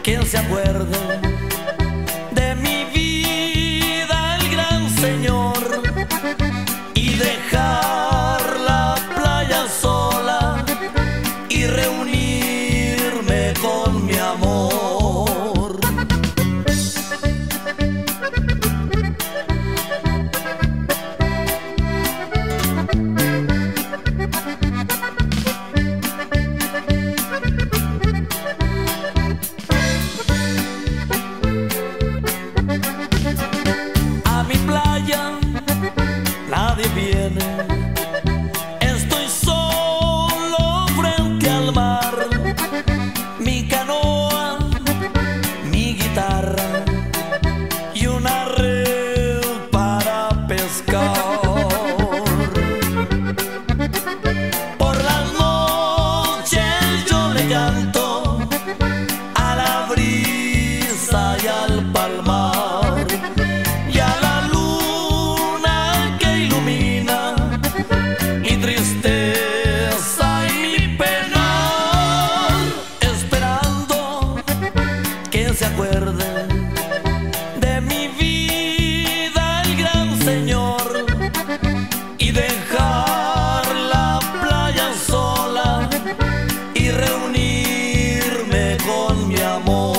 quien se acuerde de mi vida, el gran Señor, y dejar la playa sola y reunirme con mi amor. Nadie viene, estoy solo frente al mar, mi canoa, mi guitarra y una red para pescar. Por las noches yo le canto a la brisa y al palmar y a la se acuerde de mi vida, el gran Señor, y dejar la playa sola y reunirme con mi amor.